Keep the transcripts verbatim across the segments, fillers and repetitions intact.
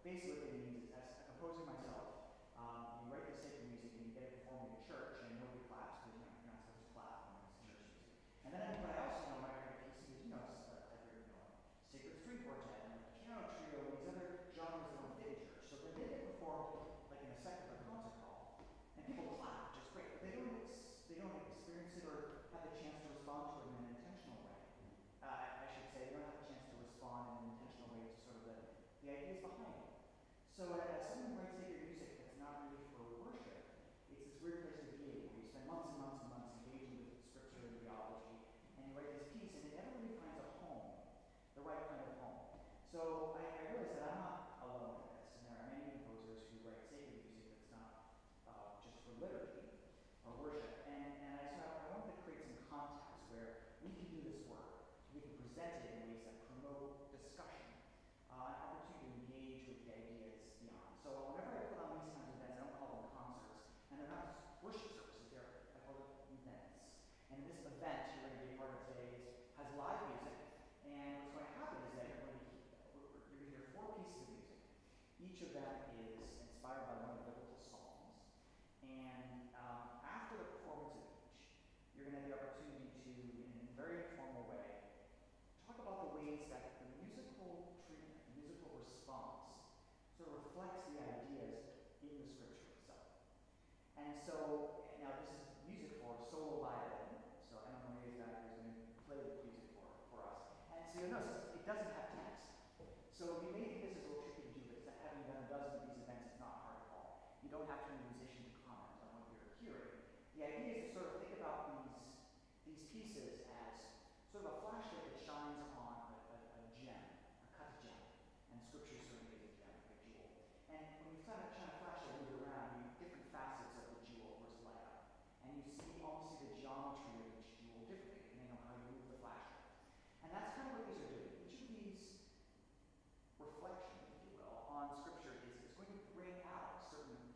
basically what it means is, as a composer myself, um, you write the sacred music and you get it performed in church, and nobody claps because you know, you're not supposed to clap when it's church music. And then everybody else, you know, might write pieces, you know, like your, you know, sacred string quartet and a piano trio and these other genres that don't fit in church. So then they get performed like in a secular concert hall, and people clap, which is great, but they don't ex they don't experience it or have the chance to respond to it in an intentional way. Uh, I should say they don't have a chance to respond in an intentional way to sort of the, the ideas behind it. So as someone who writes sacred music that's not really for worship, it's this weird place to be where you spend months and months and months engaging with scripture and theology, and you write this piece, and it never really finds a home, the right kind of home. So I, I realized that I'm not alone in this, and there are many composers who write sacred music that's not uh, just for liturgy or worship. And, and I, so I wanted to create some context where we can do this work, we can present it in ways that promote discussion. Uh, an opportunity to engage with the ideas beyond. So whenever I put on these kinds of events, I don't call them concerts, and they're not just worship services, they're, I call them events. And this event you're going to be a part of today is, has live music, and what's going to happen is that you're going to, you're going to hear four pieces of music. Each of them is inspired by one of the biblical psalms. And um, after the performance of each, you're going to have the opportunity to, in a very informal way, talk about the ways that the musical treatment, the musical response, sort of reflects the ideas in the scripture itself. And so, now this is music for solo violin, so Emma-Marie is going to play the music for, for us. And so you'll notice it doesn't have text. So you may think this is a little tricky to do, but having done a dozen of these events, it's not hard at all. You don't have to be a musician to comment on what you're hearing. The idea is to sort of think about these, these pieces as sort of a flashlight that shines on a, a, a gem, a cut gem. And scripture certainly is a gem, a jewel. And when you kind of shine a flashlight move around, you have different facets of the jewel versus light up. And you see almost see the geometry of each jewel differently, depending on how you move the flashlight. And that's kind of what these are doing. Each of these reflections, if you will, on scripture is, is going to bring out certain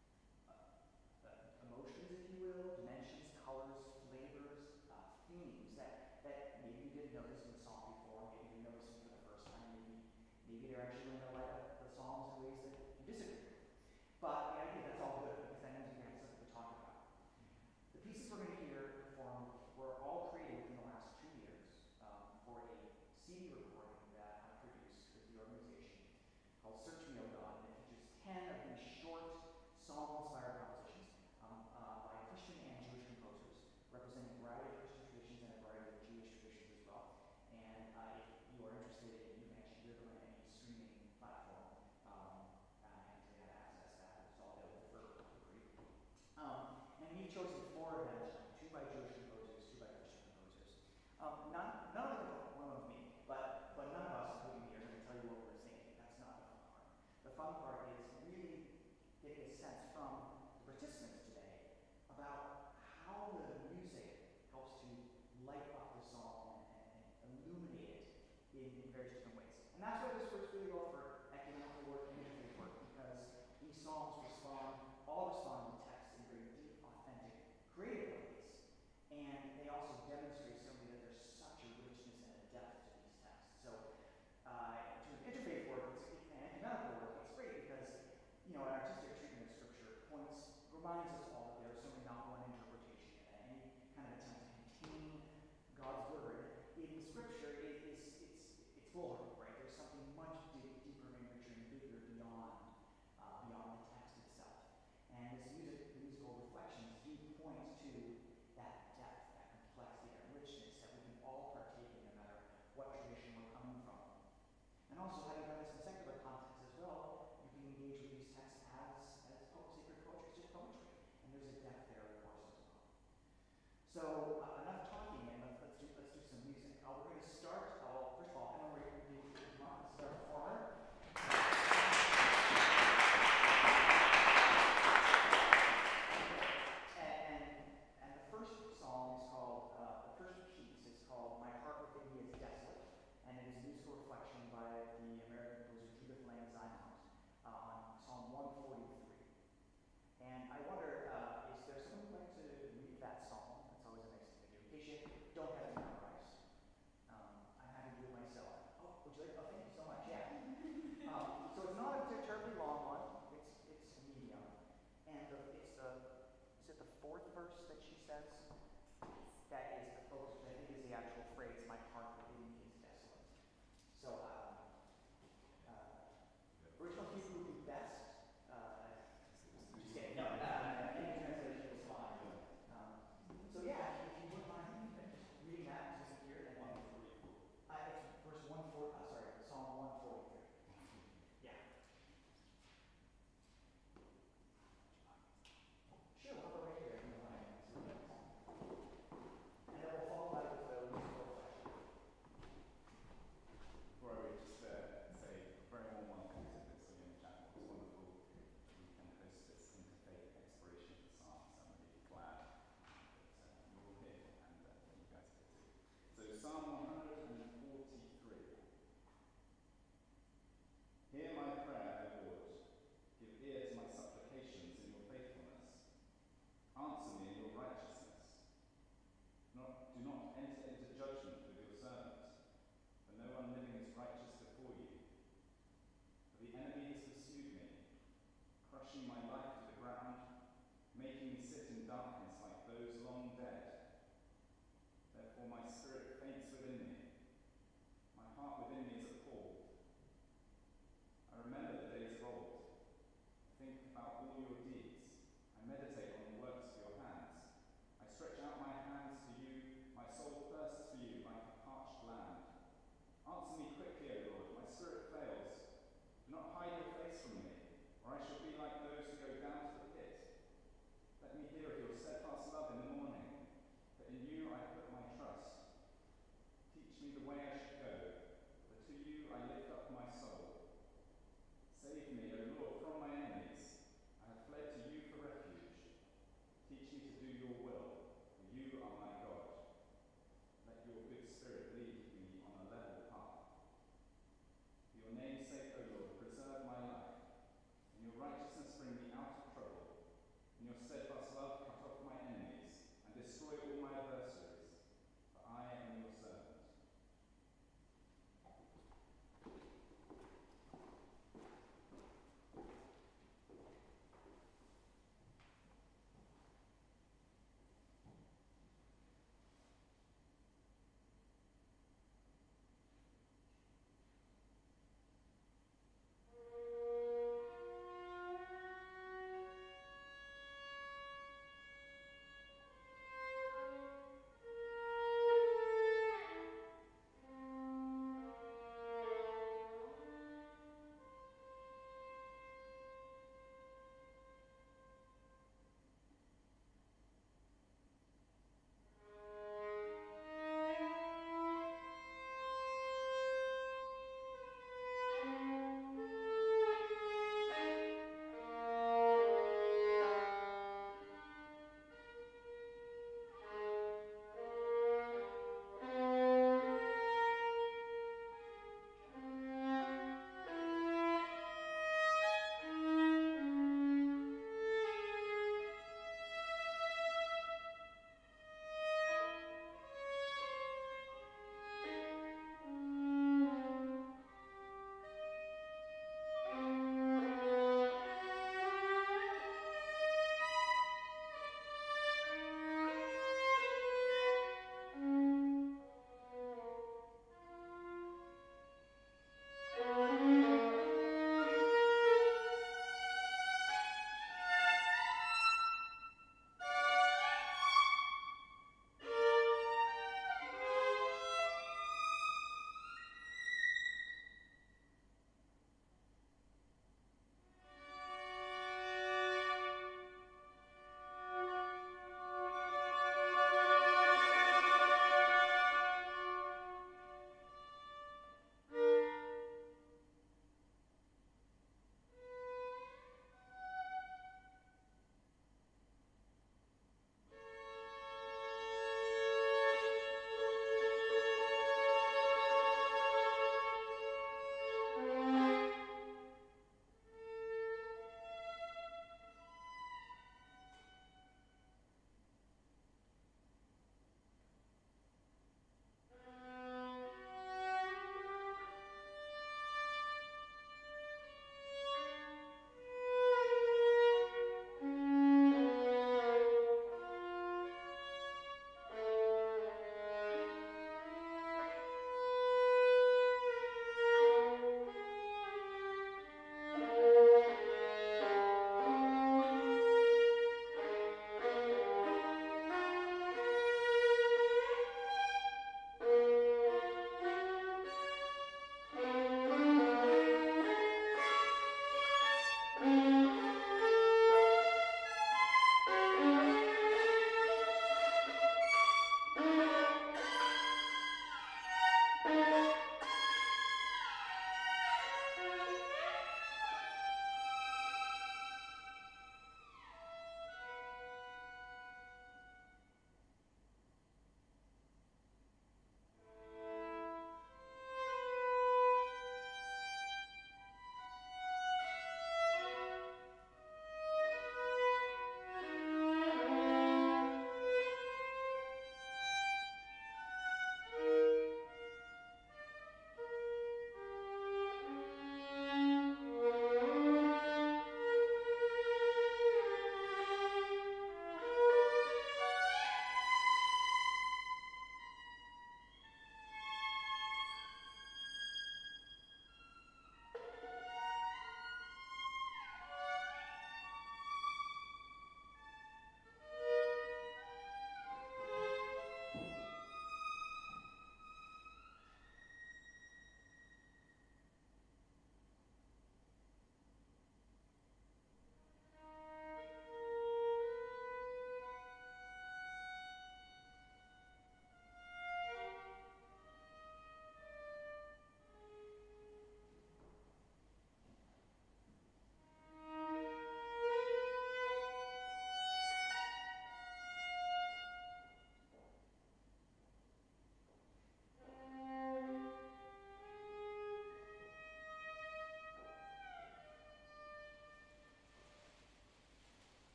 uh, uh, emotions, if you will, dimensions, colors, flavors, uh, themes that, that maybe you didn't notice in the psalm before, maybe you noticed them for the first time, maybe, maybe they're actually going to light up the psalms in ways that you disagree with. But the idea that's all good because that means we have something to talk about. The pieces we're going to hear performed were all created within the last two years um, for a C D recording that I produced with the organization called Search Me, O God, and it features ten of these short psalm-inspired compositions um, uh, by Christian and Jewish composers, representing a variety of Christian traditions and a variety of Jewish traditions as well. And uh, if you are interested, you can actually hear them on any streaming platform, um, and they have access to that. It's all available for free. Um, and we've chosen four of them, two by Jewish composers, two by Christian composers. Um, not, none of them, one of me, but, but none of us, including me, are going to tell you what we're thinking. That's not the fun part. The fun part is really getting a sense from the participants today about how the music helps to light up the song and, and illuminate it in, in various different ways. And that's why this works really well for ecumenical work and interfaith work, because these songs respond, all respond to text in very deep, authentic, creative ways. And they also demonstrate certainly that there's such a richness and a depth to these texts. So uh, in terms of interfaith work it's, and ecumenical work, it's great because you know, an artistic treatment of scripture points, reminds us all that there is certainly not one interpretation. Any kind of attempt to contain God's word in scripture is it's it's vulnerable, right? There's something much deep, deeper and richer and bigger beyond uh, beyond the text itself. And this music, the musical reflections do point to that depth, that complexity, that richness that we can all partake in no matter what tradition we're coming from. And also, having done this in secular context as well, you can engage with these texts as, as po sacred poetry, it's just poetry. And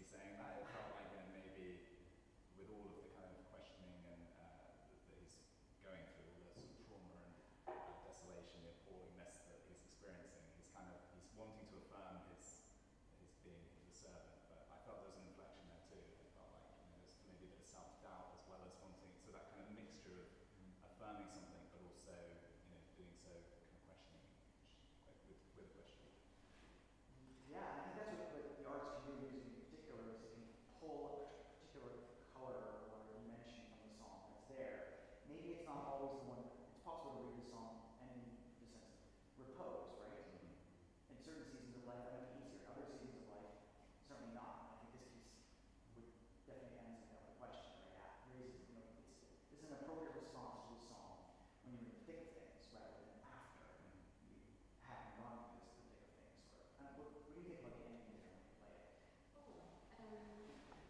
saying that. It felt like, you know, maybe with all of the kind of questioning and uh, that, that he's going through, all the sort of trauma and uh, desolation, the appallingness that he's experiencing, he's kind of he's wanting to affirm his his being the servant. But I felt there was an inflection there too. It felt like, you know, there's maybe a bit of self-doubt as well as wanting, so that kind of mixture of affirming something, but also, you know, doing so kind of questioning, like with with a question. Yeah, I think that's what, what the arts can do, music in particular, is it can pull a particular color or dimension from the song that's there. Maybe it's not always the one, it's possible to read the song and in the sense of repose, right? Mm-hmm. In certain seasons of life, that might be easier. Other seasons of life, certainly not. I think this piece would definitely answer that question, right? Yeah, raises, you know, it's, it's an appropriate response to a song when you're in the thick of things rather than after you have gone through this, the thick of things. Or, uh, what, what do you think about the ending there when you play it? Oh, um,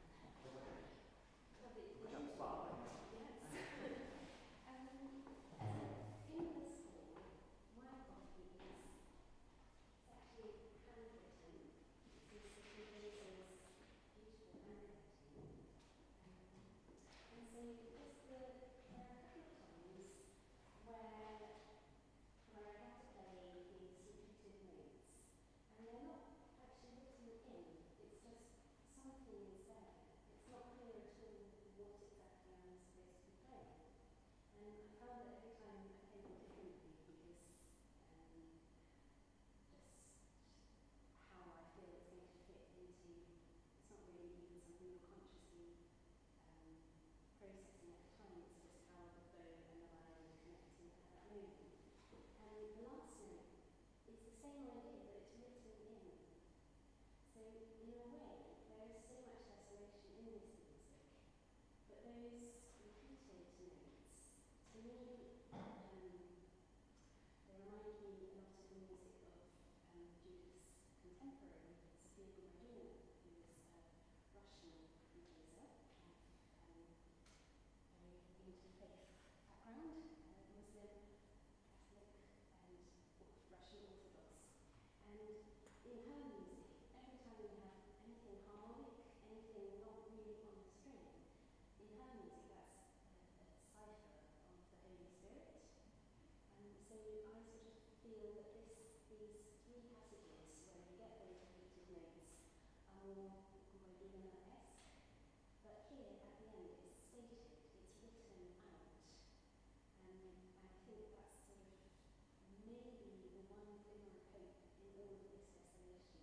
Put you on the spot. yes. um, in the score, my copy is it's actually handwritten. This is the composer's beautiful handwriting. Um, and so because the, there are a couple of times where where I have to play these repeated notes, and they're not actually written in, it's just something is there. It's not clear at all what exactly I'm supposed to be playing. And I found that every time I played it differently because um, just how I feel it's going to fit into, it's not really even something you're consciously um, processing at the time, it's just how the bow and the violin are connecting at that moment. And the last note is the same idea, but it's written in. So in a way, there is so much desolation in this music, but those repeated notes, to me, um, they remind me a lot of the music of um, Judith's contemporary, Sophia Gubardina, who was a Russian composer of um, very interfaith background, uh, Muslim, Catholic, and Russian Orthodox. And in her music, every time we have anything harmonic, anything not really on the string, in her music that's a, a cipher of the Holy Spirit. And so I sort of feel that this, these three passages where you get those repeated notes are more Gubardina-esque, but here at the end it's stated, it's written out. And I think that's sort of maybe the one glimmer of hope in all of this desolation.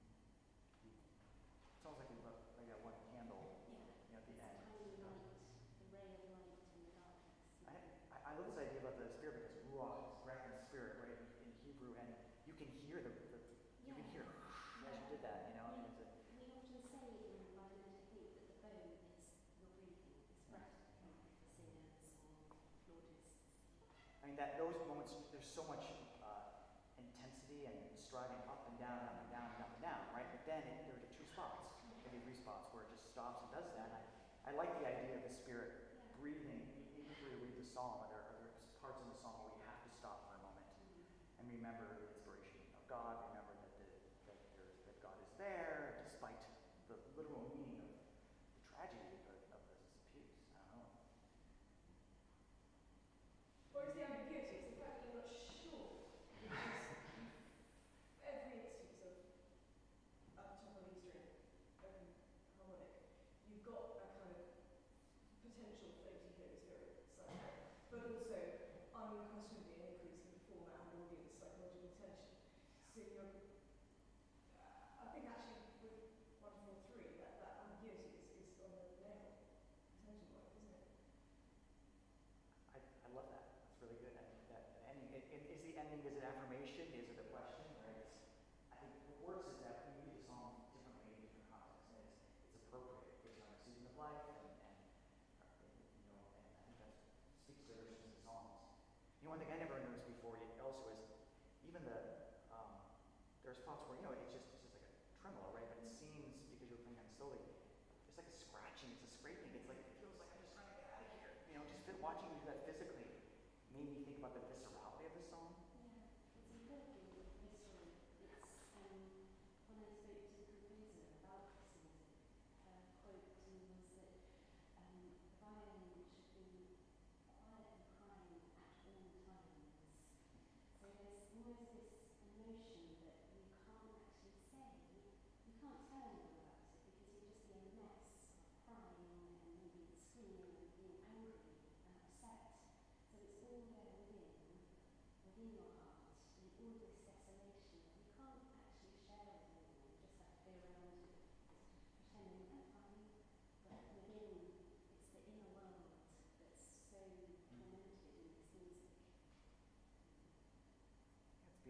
It's almost like, a, like that one candle, Yeah, you know, at the it's end. a tiny light, the ray of light in the darkness. I, I, I love this idea about the spirit because ruach is breath and spirit, right, in Hebrew, and you can hear the, the you Yeah. can hear as you did that, you know. We, and it's a, we often say in violin technique that the bow is your breathing, it's breath for singers or flautists. I mean, that those moments, there's so much uh, intensity and striving up and down, up and down, and up and down, right? But then it, there are two spots, maybe three spots, where it just stops and does that. And I, I like the idea of the spirit Yeah. breathing, even before you read the psalm, there are, there are parts in the psalm where you have to stop for a moment and remember the inspiration of God, remember that, the, that, there's, that God is there, despite the literal meaning of the tragedy of, of this piece. I don't know. Or is the ambiguity? It's the fact that you're not sure. Because every instance of up top of E string, open harmonic, you've got a kind of potential floaty Holy Spirit side, but also unquestionably an increase in performer and audience psychological tension. So you're, uh, I think actually with one four three, that, that ambiguity is, is on the nail, tension-wise, isn't it? I, I love that. That's really good. I think that ending, it, it, is the ending, is it affirmation? Is it a question? Right? It's, I think what works is that we read the song differently in different contexts, and it's, it's appropriate based on our season of life, and, and uh, you know, and I think that speaks to every season of songs. You know, one thing I never noticed before also is even the um, there are spots where, you know, it's just it's just like a tremolo, right? But it seems, because you're playing kind of slowly, it's like a scratching, it's a scraping. It's like it feels like I'm just trying to get out of here. You know, just watching you do that physically made me think about the viscerality of the song. Yeah, it's incredibly visceral. It's um, when I spoke to the composer about this music,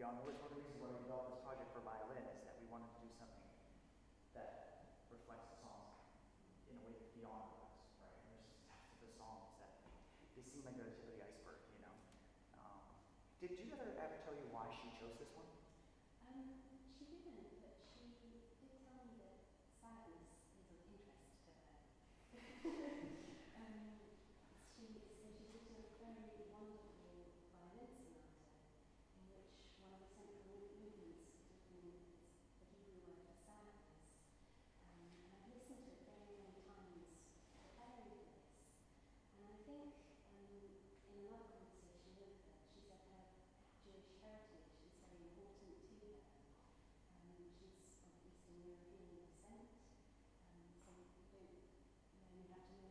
beyond words. One of the reasons why we developed this project for violin is that we wanted to do something that reflects the songs in a way that's beyond words, right? And there's stuff to the songs that they seem like the tip of the iceberg, you know. Um, did you ever ever tell you why she chose this one? Um, she didn't, but she did tell me that sadness is of interest to her. um, she, so she did a very wonderful violin sonata in which one of the central movements is written is the Hebrew word for sadness. Um, and I've listened to it very many times preparing for this. And I think um, in another conversation with her, she said her Jewish heritage is very important to her. Um, she's of Eastern European descent, um, so you don't you only have to know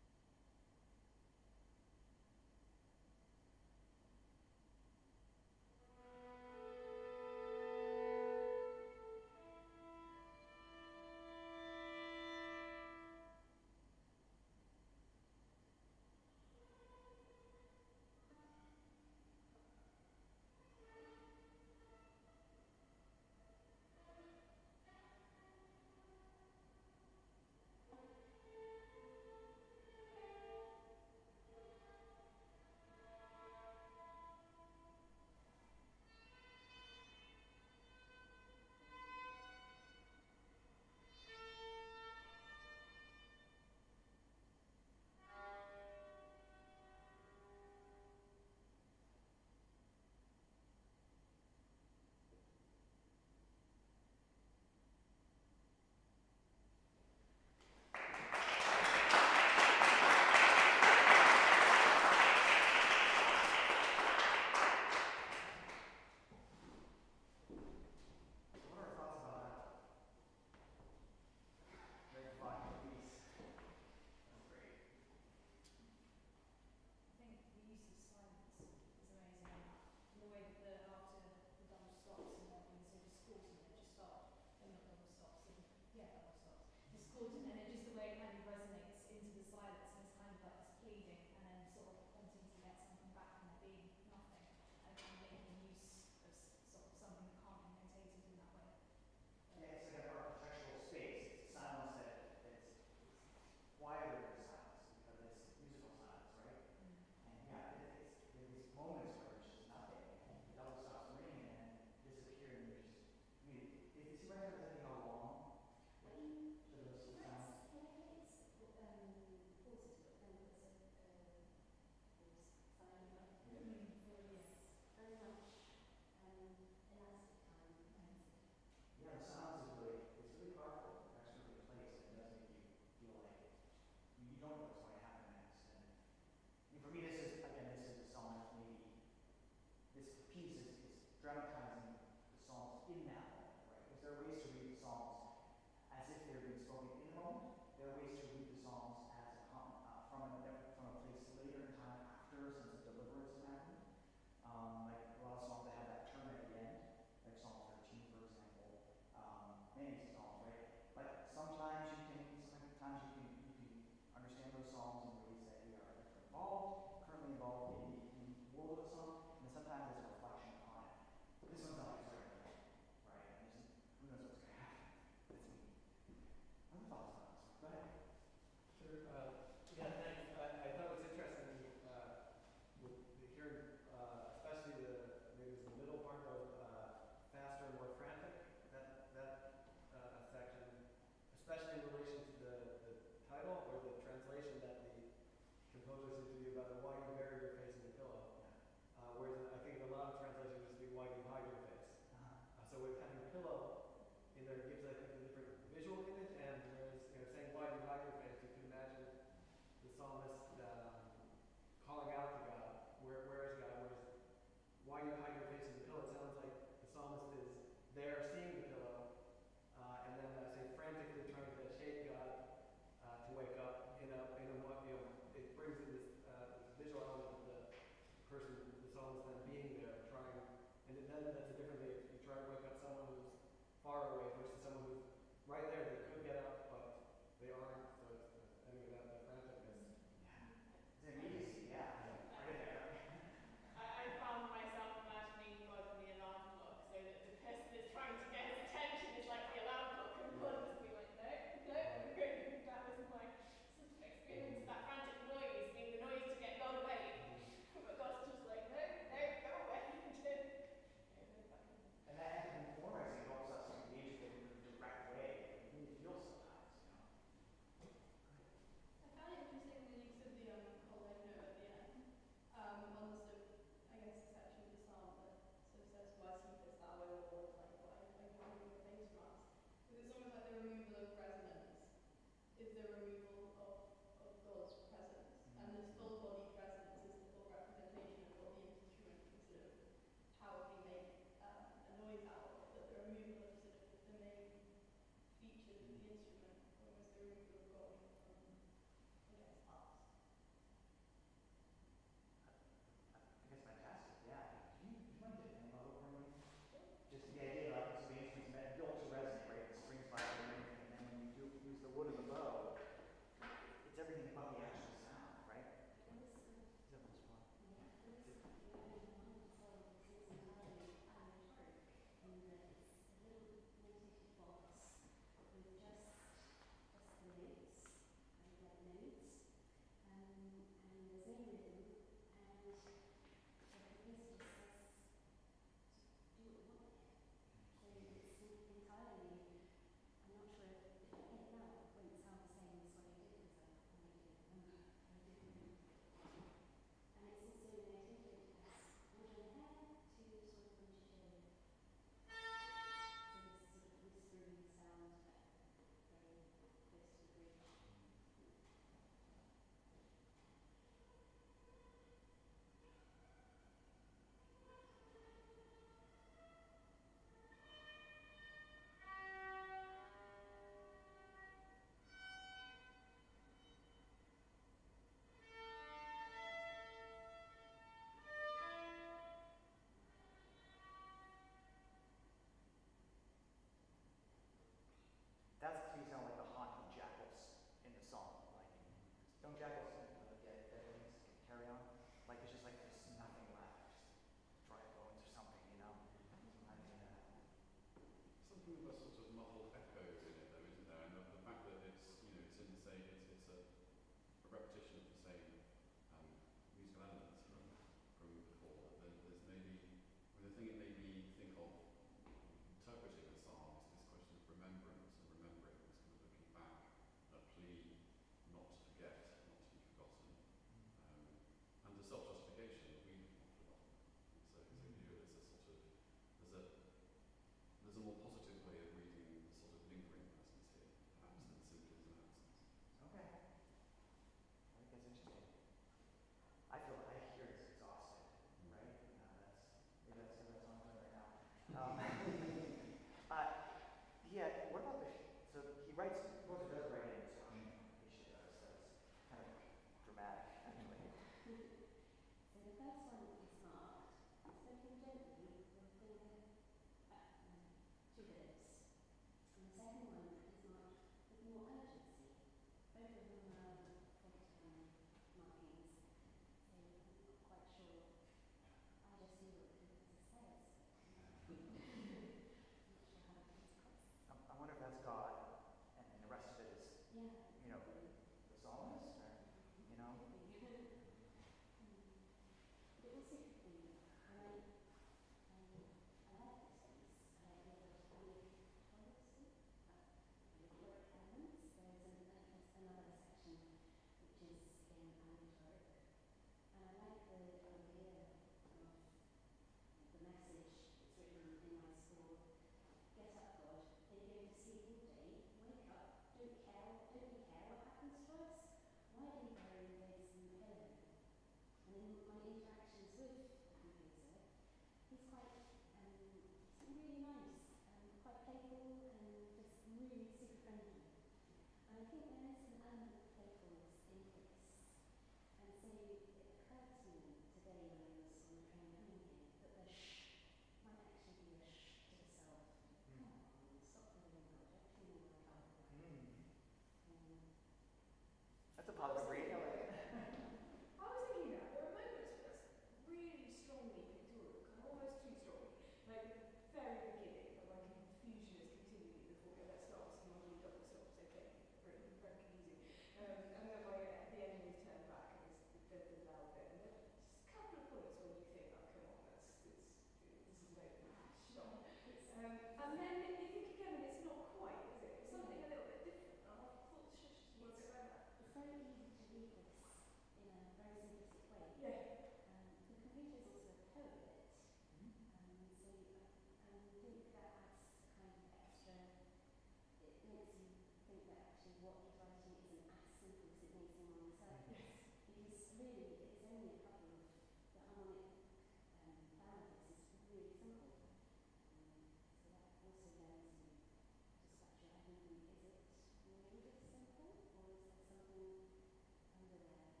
think there is an element of playfulness in this. And so it occurred to me today when I was on the train coming here that the shh might actually be a shh to the self. Come on, stop living in projection and work out. Mm. Um, That's a positive read. I like it. I was thinking that there are moments where it's really strongly pictorial, kind of almost too strongly. Like at the very beginning, when my confusion is continually before we let's start asking my really double self, so okay, very, very confusing. Um, and then like at the end we turn back and it's the, the, the loud bit, and then just a couple of points when you think, oh come on, that's it's, this is no shot. Um, and then you think again, and it's not quite, is it? It's something a little bit different. And I thought the shush just was a bit like that. it's very easy to read this in a very simplistic way. Yeah. Um, the composer is also a poet, um, so I um, think that adds a kind of extra, it makes you think that actually what he's writing isn't as simple as it may seem on the surface. Because really, it's only a couple of the harmonic um, parameters is really simple. Um, so that also lends you to structure. I think, is it really this simple, or is there something under there that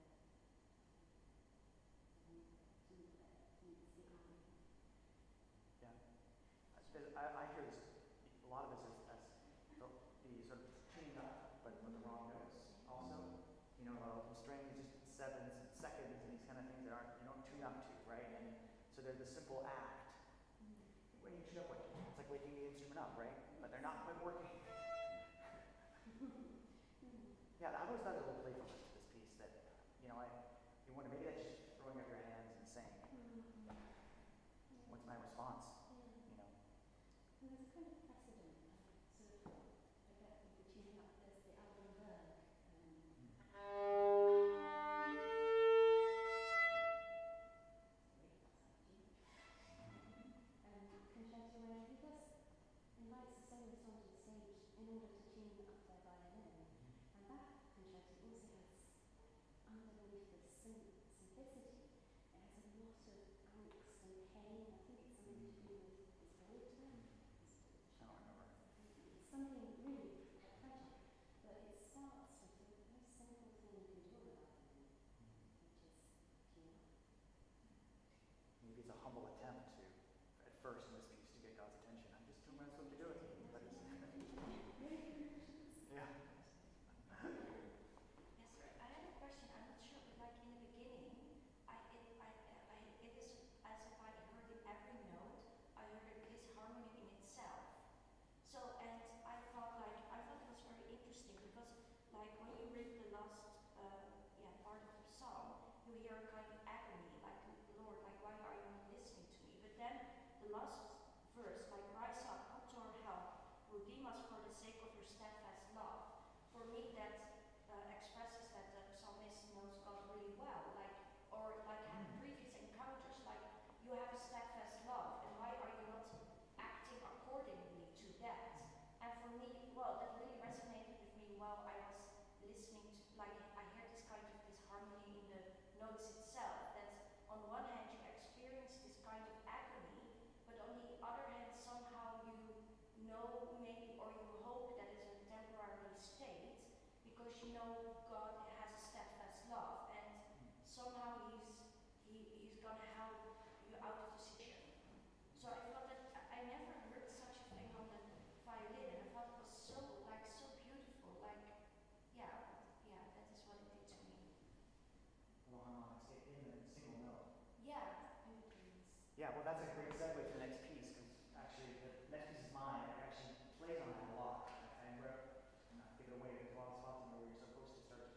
um, meets the eye? Yeah. I, suppose- I, I hear this, a lot of this as, as the, the sort of tuning up, but with the wrong notes. Also, you know, uh, strings just sevenths and seconds and these kind of things that aren't, you don't tune up to, right? And so they're the simple act. When you tune up, like, it's like waking the instrument up, right? But they're not quite working. Yeah, I've always thought there was a little playfulness to this piece that, you know, I, you wonder, maybe that's just throwing up your hands and saying, what's my response? You know? And there's a kind of precedent, uh, sort of, I get with the tuning up, there's the album Berg, um, um, concerto where he does, invites the soloist onto the stage in order to tune up their violin. And that concerto also has, underneath the sim- simplicity, it has a lot of angst and pain. I think it's something to do with his daughter. I don't remember. It's something really quite tragic, but it starts with a very simple thing you can do about them, which is tune up. Maybe it's a humble attempt to, at first in this piece, to get God's attention. I'm just doing what I'm supposed to be doing. But it's, yeah. Yes, sir. I have a question. I'm not sure, but like in the beginning, I it I I it is as if I heard in every note, I heard his harmony in itself. So and I thought like I thought it was very interesting because like when you read the last uh, yeah part of the song, you hear a kind of agony, like Lord, like why are you not listening to me? But then the last verse, like rise up, come to our help, redeem us for the sake of your steadfast love. For me, that uh, expresses that the psalmist knows God really well, like or like had previous encounters, like you have a steadfast love, and why are you not acting accordingly to that? And for me, well, that really resonated with me while I was listening to, like I hear this kind of this harmony in the notes itself. That on the one hand you experience this kind of agony, but on the other hand somehow you know maybe or you hope that it's a temporary state because you know God has a steadfast love and somehow he's he, he's gonna help you out of the situation. So I thought that I I never heard such a thing on the violin and I thought it was so like so beautiful, like yeah, yeah, that is what it did to me. Little harmonics in the single note. Yeah. Yeah, well, that's a great segue to the next piece, because actually, the next piece is mine. It actually plays on that a lot. I, I wrote, I'm not giving it away, there's a lot of spots in there where you're supposed to start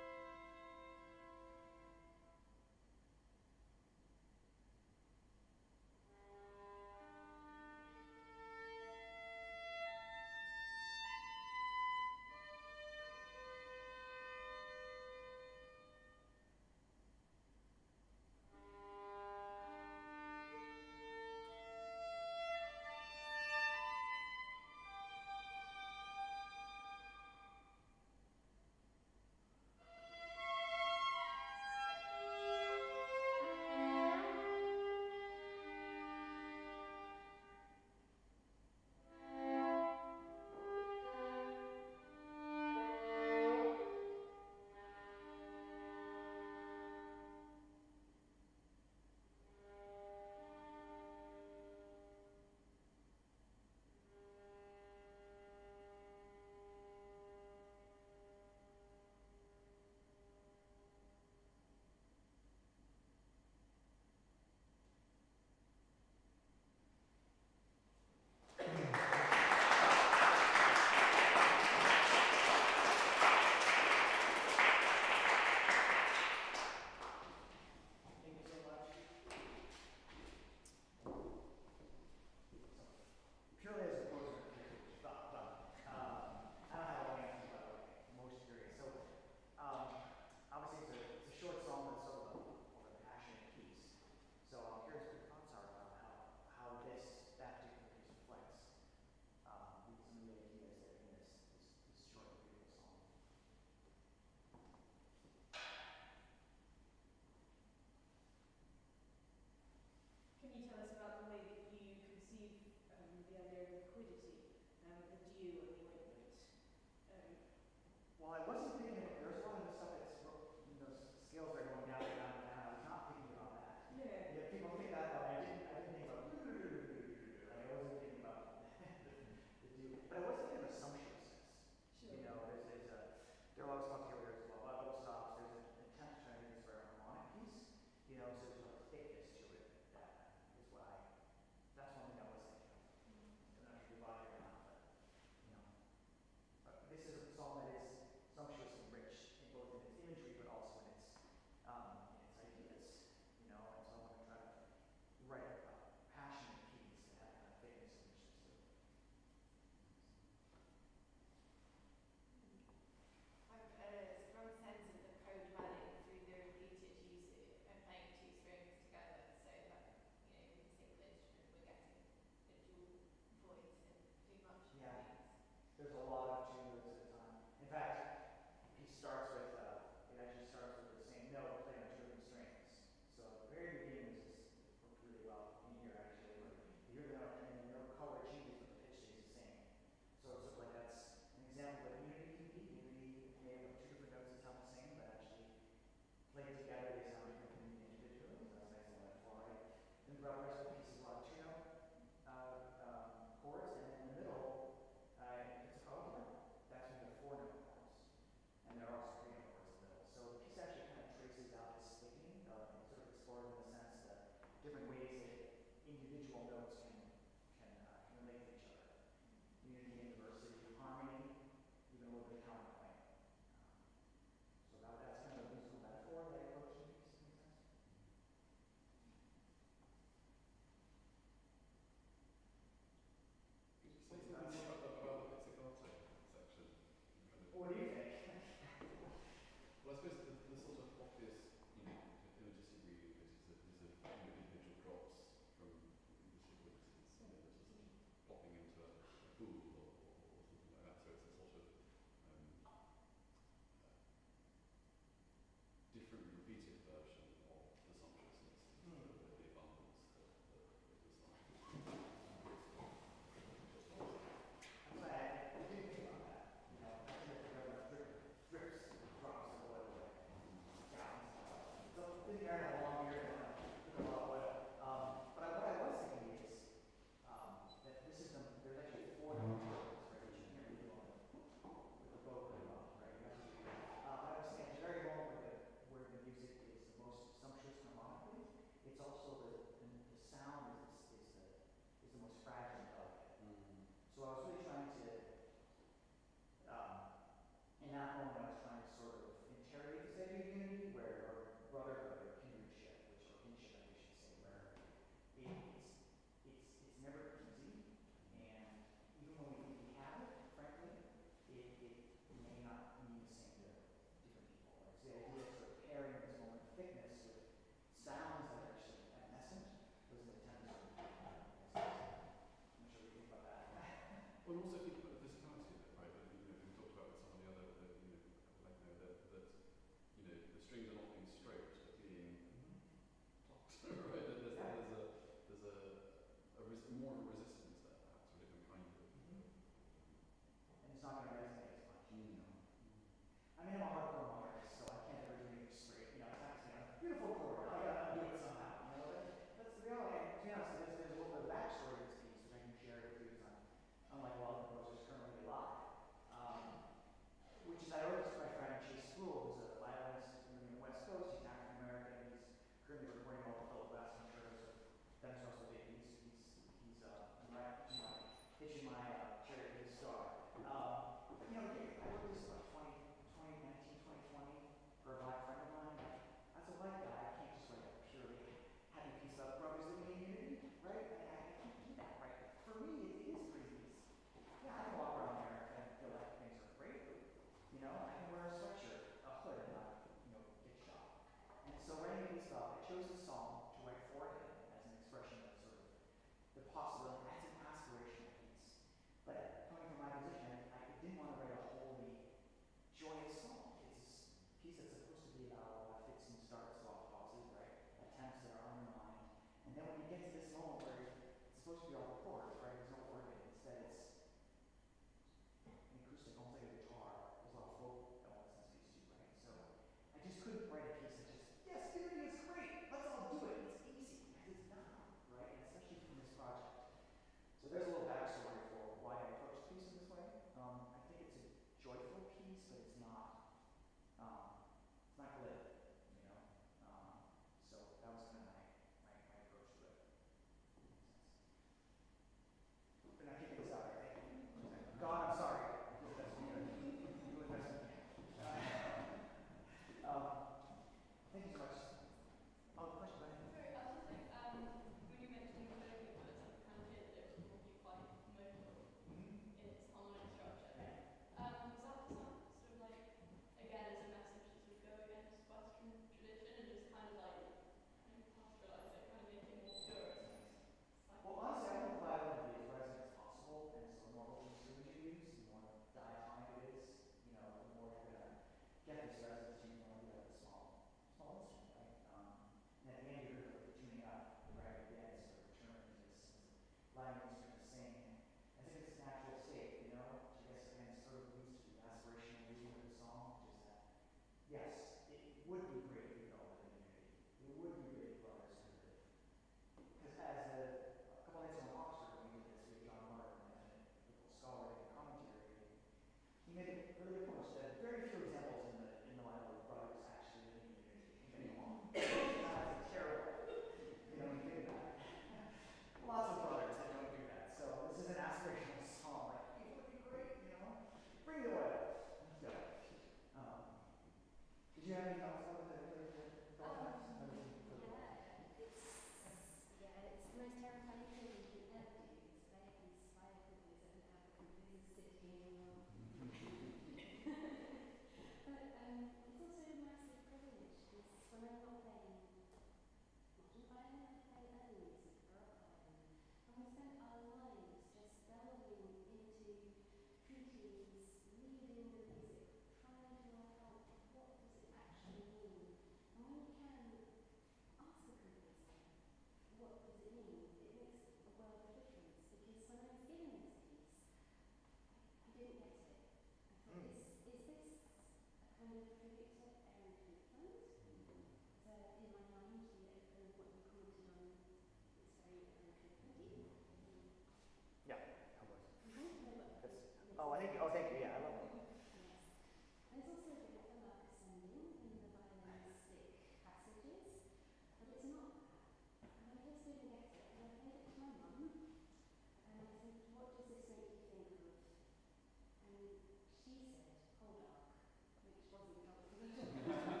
Oh, I think, oh, thank you, yeah, I love that. Yes. There's also a bit of a lark ascending in the violinistic passages, but it's not that. And I just didn't get it. And I played it to my mum, and I said, what does this make you think of? And she said, Poldark, which wasn't helpful at all. She said,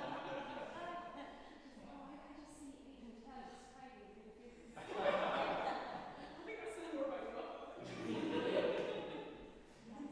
oh, I, I just see Aidan Turner striding through the fields. I think that's more about your mum. And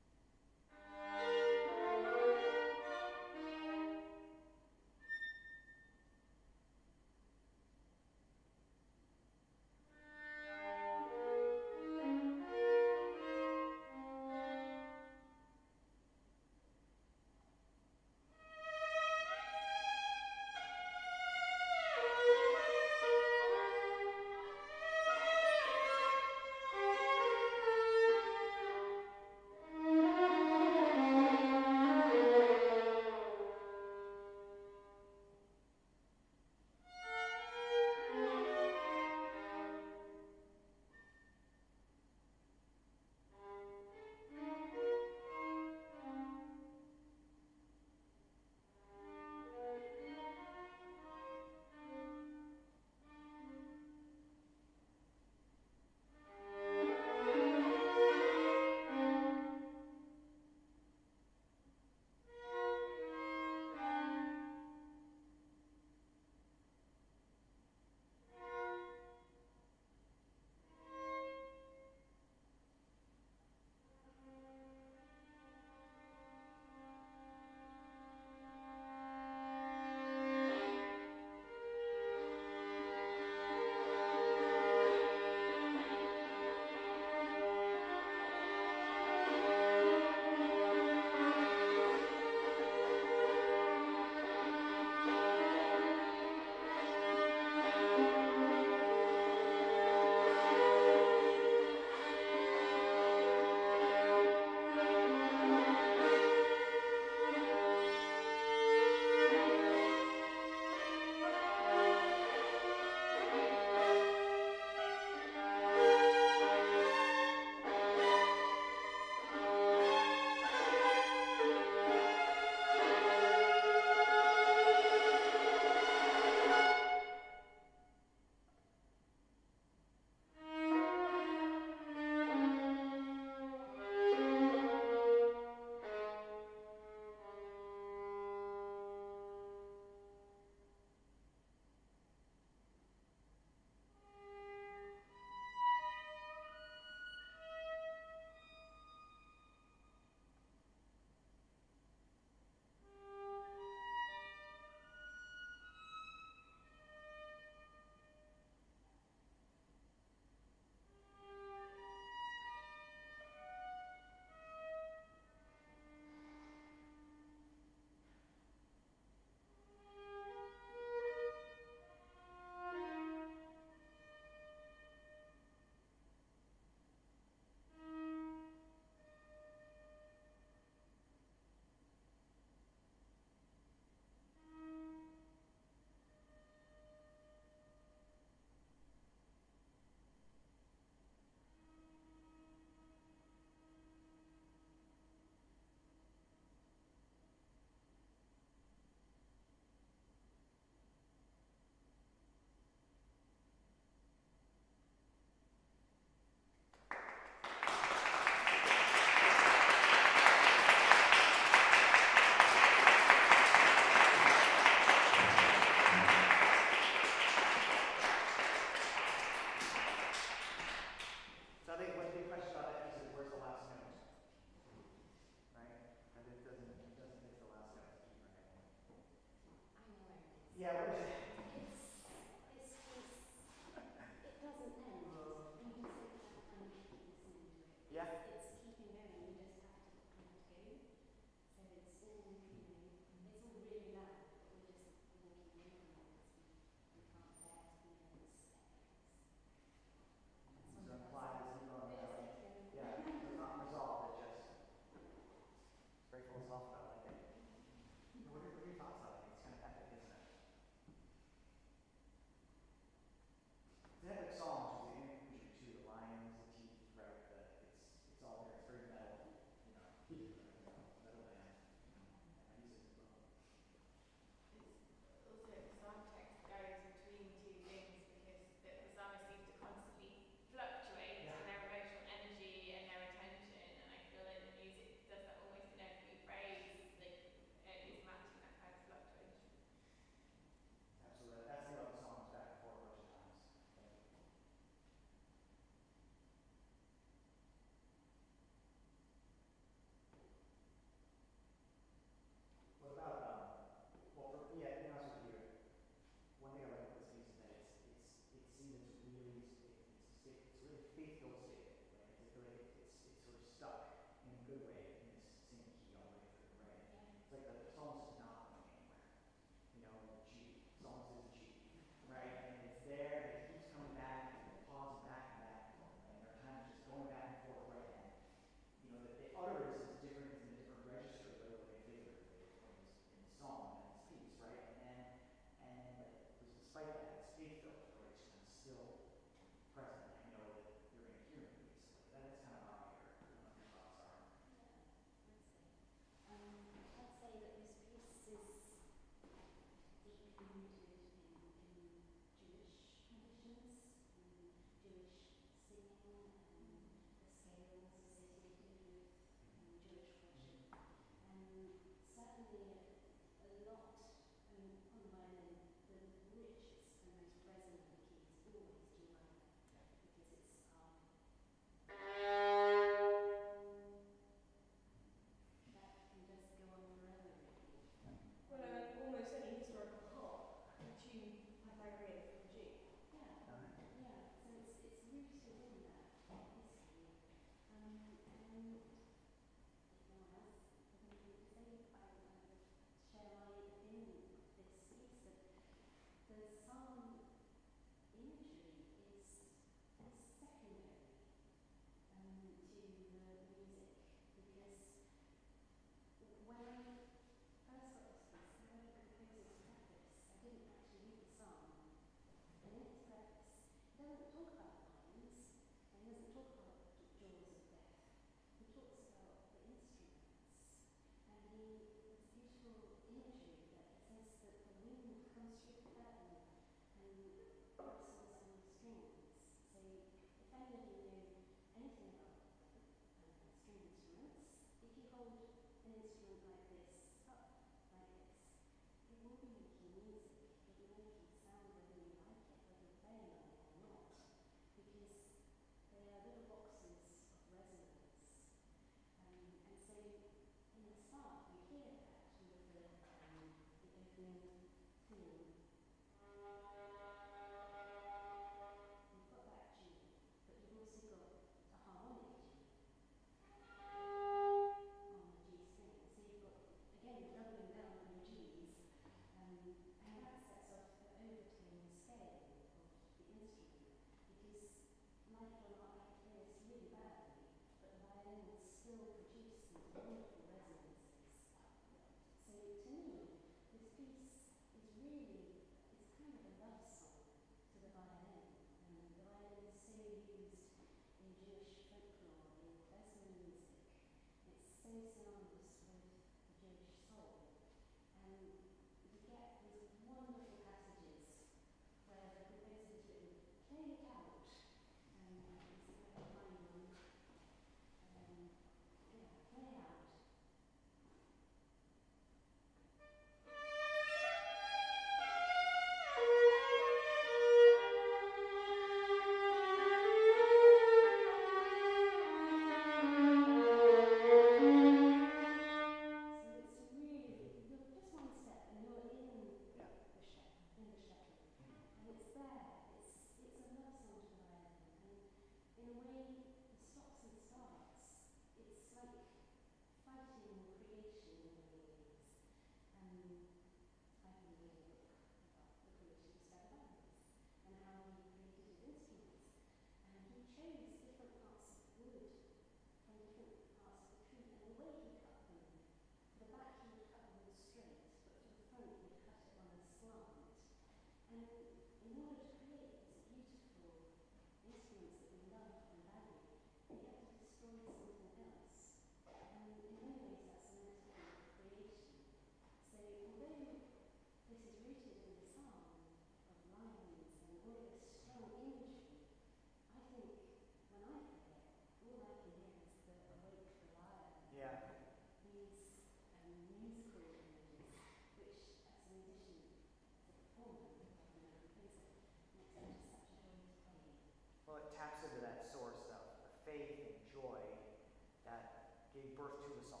birth to the song.